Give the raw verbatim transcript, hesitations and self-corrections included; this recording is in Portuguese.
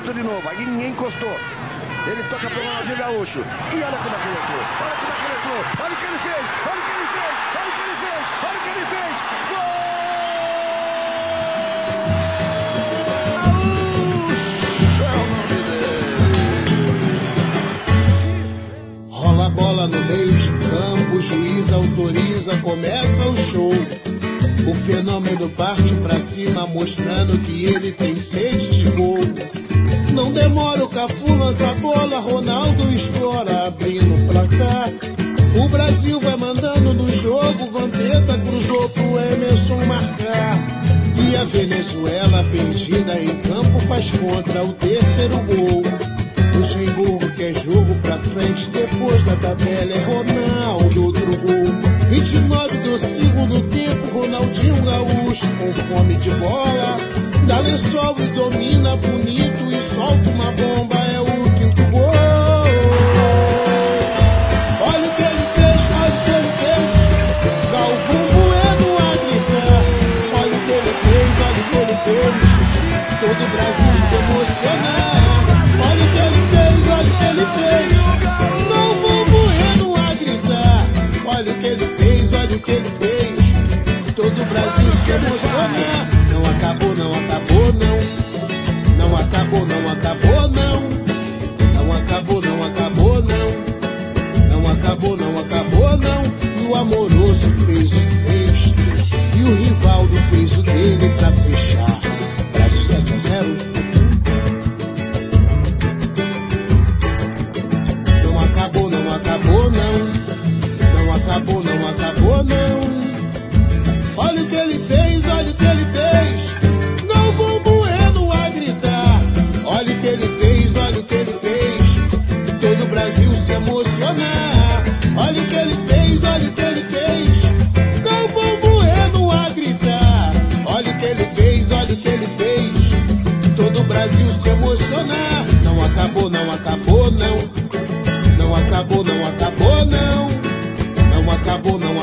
cruzamento de novo. Aí ninguém encostou. Ele toca para o Ronaldinho Gaúcho. E olha como é que ele entrou. Olha como é que ele entrou. Olha o que ele fez. Olha o que ele fez. Olha o que ele fez. Olha o que ele fez. Gol! Rola a bola no meio de campo. O juiz autoriza, começa o show. O fenômeno parte pra cima, mostrando que ele tem sede de gol. Não demora, o Cafu lança a bola, Ronaldo escora, abrindo o placar. O Brasil vai mandando no jogo, Vampeta cruzou pro Emerson marcar. E a Venezuela, perdida em campo, faz contra o terceiro gol. Luxemburgo quer jogo pra frente, depois da tabela é Ronaldo, outro gol. vinte e nove do segundo tempo, Ronaldinho Gaúcho com fome de bola. Dá lençol e domina bonito e solta uma bomba, é o quinto gol. Olha o que ele fez, olha o que ele fez. Galvão Bueno a gritar. Olha o que ele fez, olha o que ele fez. Todo o Brasil se emocionar. Olha o que ele fez, olha o que ele fez. Galvão Bueno a gritar. Olha o que ele fez, olha o que ele fez. Todo o Brasil se emocionar. Não acabou, não acabou, não. Não acabou, não acabou, não. Não acabou, não acabou, não. Não acabou, não acabou, não. E o Amoroso fez o sexto. E o Rivaldo fez o dele pra fechar. Brasil sete a zero. Não acabou, não acabou, não. Não acabou, não acabou, não. Olha o que ele fez, olha o que ele fez. Galvão Bueno a gritar. Olha o que ele fez, olha o que ele fez. Todo o Brasil se emocionar. Olha o que ele fez, olha o que ele fez. Galvão Bueno a gritar. Olha o que ele fez, olha o que ele fez. Todo o Brasil se emocionar. Não acabou, não acabou, não. Não acabou, não acabou, não. Não acabou, não acabou.